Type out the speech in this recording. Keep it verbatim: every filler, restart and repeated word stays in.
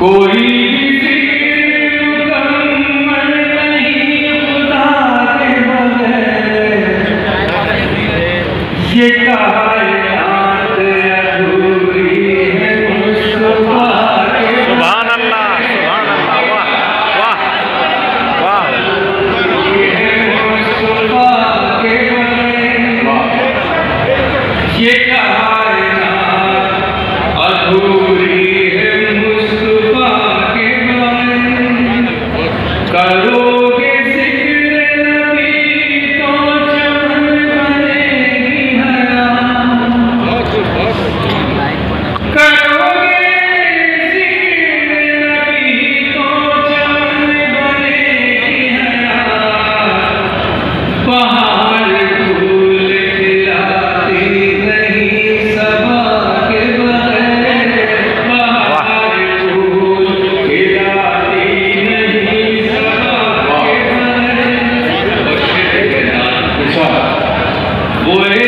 कोई मुकम्मल नहीं खुदा के बगैर, ये कायनात अधूरी है मुस्तफा के। सुभान अल्लाह, सुभान अल्लाह, वाह वाह वाह। ये मुस्तफा के बगैर, ये कायनात अधूरी है मुस्तफा के बगैर। करोगे जिक्र नबी तो चमन बनेगी हयात। करोगे जिक्र नबी तो चमन बनेगी हयात। बहार फूल खिलाती नहीं सबा के बगैर, बहार फूल खिलाती नहीं सबा के बगैर। वो